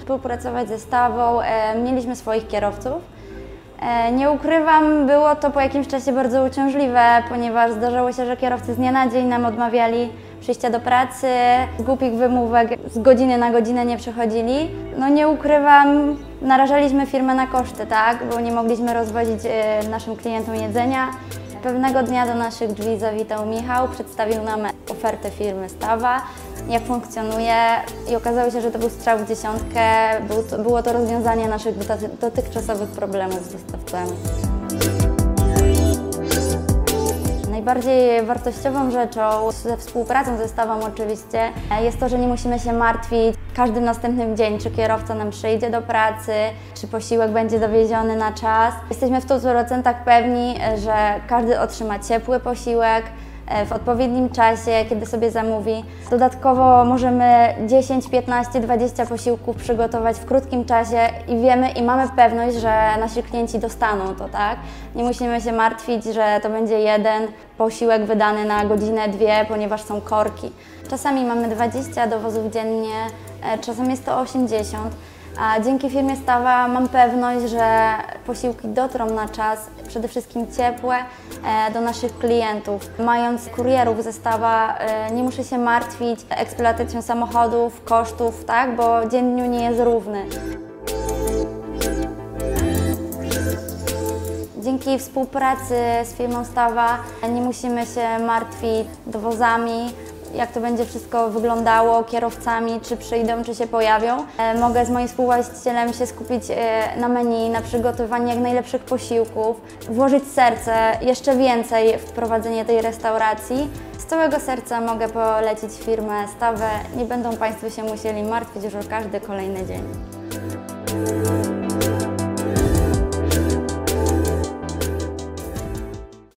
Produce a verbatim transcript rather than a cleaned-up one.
współpracować ze Stawą, mieliśmy swoich kierowców. Nie ukrywam, było to po jakimś czasie bardzo uciążliwe, ponieważ zdarzało się, że kierowcy z dnia na dzień nam odmawiali przyjścia do pracy, z głupich wymówek z godziny na godzinę nie przychodzili. No nie ukrywam, narażaliśmy firmę na koszty, tak, bo nie mogliśmy rozwozić naszym klientom jedzenia. Pewnego dnia do naszych drzwi zawitał Michał, przedstawił nam ofertę firmy Stawa, jak funkcjonuje i okazało się, że to był strzał w dziesiątkę, był to, było to rozwiązanie naszych dotychczasowych problemów z dostawcami. Najbardziej wartościową rzeczą ze współpracą ze Stawą oczywiście jest to, że nie musimy się martwić każdym następnym dzień, czy kierowca nam przyjdzie do pracy, czy posiłek będzie dowieziony na czas. Jesteśmy w stu procentach pewni, że każdy otrzyma ciepły posiłek w odpowiednim czasie, kiedy sobie zamówi. Dodatkowo możemy dziesięć, piętnaście, dwadzieścia posiłków przygotować w krótkim czasie i wiemy i mamy pewność, że nasi klienci dostaną to, tak? Nie musimy się martwić, że to będzie jeden posiłek wydany na godzinę, dwie, ponieważ są korki. Czasami mamy dwadzieścia dowozów dziennie, czasem jest to osiemdziesiąt. A dzięki firmie Stawa mam pewność, że posiłki dotrą na czas, przede wszystkim ciepłe, do naszych klientów. Mając kurierów ze Stawa nie muszę się martwić eksploatacją samochodów, kosztów, tak? Bo dzień dniu nie jest równy. Dzięki współpracy z firmą Stawa nie musimy się martwić dowozami, jak to będzie wszystko wyglądało, kierowcami, czy przyjdą, czy się pojawią. Mogę z moim współwłaścicielem się skupić na menu, na przygotowaniu jak najlepszych posiłków, włożyć serce jeszcze więcej w prowadzenie tej restauracji. Z całego serca mogę polecić firmę Stawę. Nie będą Państwo się musieli martwić już o każdy kolejny dzień.